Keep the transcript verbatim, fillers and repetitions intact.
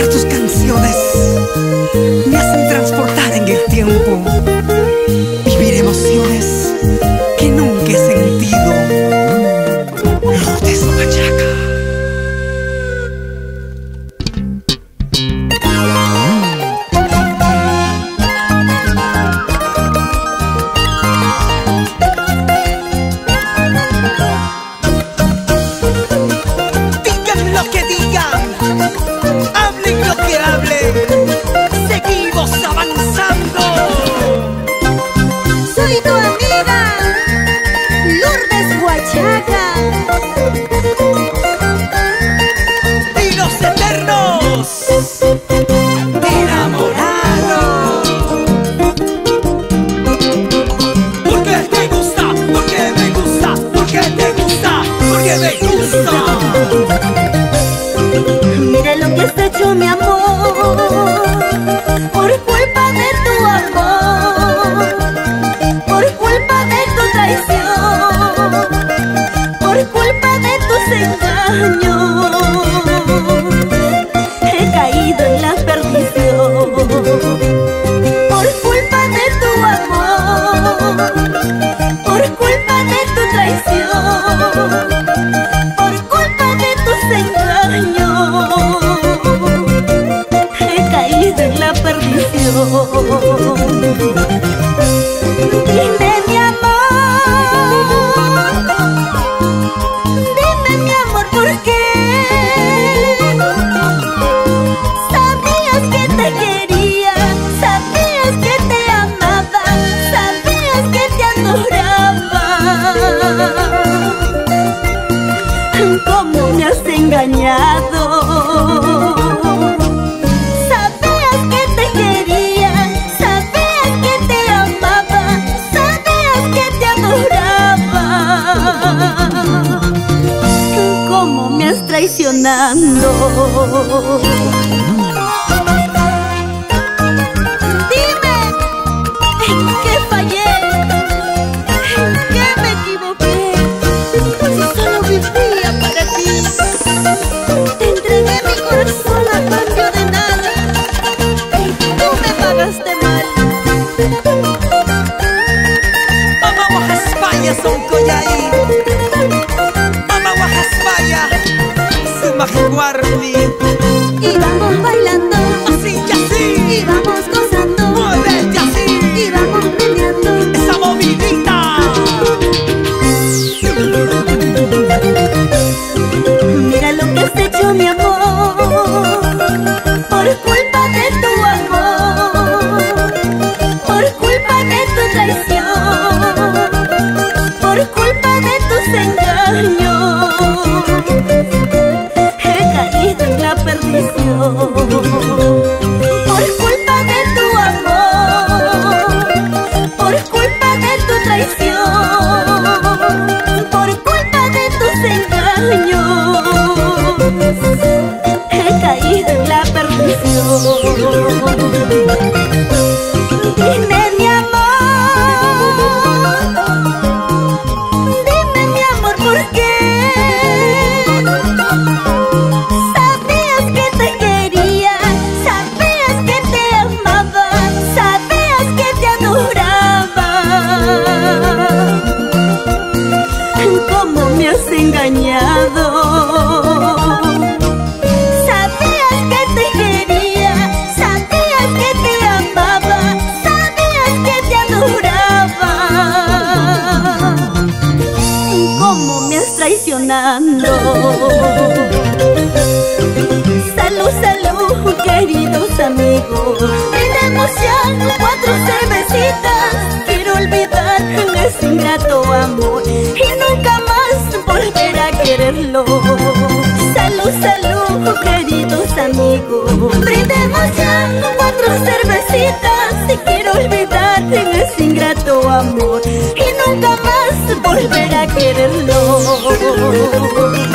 escuchar tus canciones me hacen transportar en el tiempo, vivir emociones que nunca he sentido. Lourdes Huachaca. Digan lo que digan, hablen lo que hablen, seguimos avanzando. Soy tu amiga Lourdes Huachaca. Y los eternos enamorados. Porque te gusta, porque me gusta, porque te gusta, porque me gusta. Mira lo que has hecho, mi amor, por culpa de tu amor, por culpa de tu traición, por culpa de tus engaños, he caído en la perdición. Por culpa de tu amor, por culpa de tu traición, por culpa de tus engaños, he caído en la perdición. Dime, mi amor, dime, mi amor, ¿por qué? Sabías que te quería, sabías que te amaba, sabías que te adoraba. ¿Cómo me has engañado? Sabías que te quería, sabías que te amaba, sabías que te adoraba. ¿Cómo me has traicionado? Dime, ¿en qué fallé? ¿En qué me equivoqué? Si solo vivía para ti, te entregué mi corazón a cambio de nada y tú me pagaste mal. Mama Wahaspaya son koyai, Mama Wahaspaya Sumajiguarli. Y vamos bailando, Así y así, y vamos gozando, muévete así, y vamos meneando. esa movidita. Mira lo que has hecho, mi amor, por culpa de tu amor, por culpa de tu traición, por culpa de tus engaños, he caído en la perdición. Por culpa de tu amor, por culpa de tu traición, por culpa de tus engaños, he caído en la perdición. Dime, mi amor, dime, mi amor, ¿por qué? Sabías que te quería, sabías que te amaba, sabías que te adoraba. ¿Cómo me has engañado? Sabías que te quería, sabías que te amaba, sabías que te adoraba. ¿Cómo me has traicionado? Salud, salud, queridos amigos, brindemos ya cuatro cervecitas. Quiero olvidar ese ingrato amor y nunca más volver a quererlo. Salud, salud, queridos amigos, brindemos ya cuatro cervecitas. Quiero olvidar ese ingrato amor y nunca más volver a quererlo.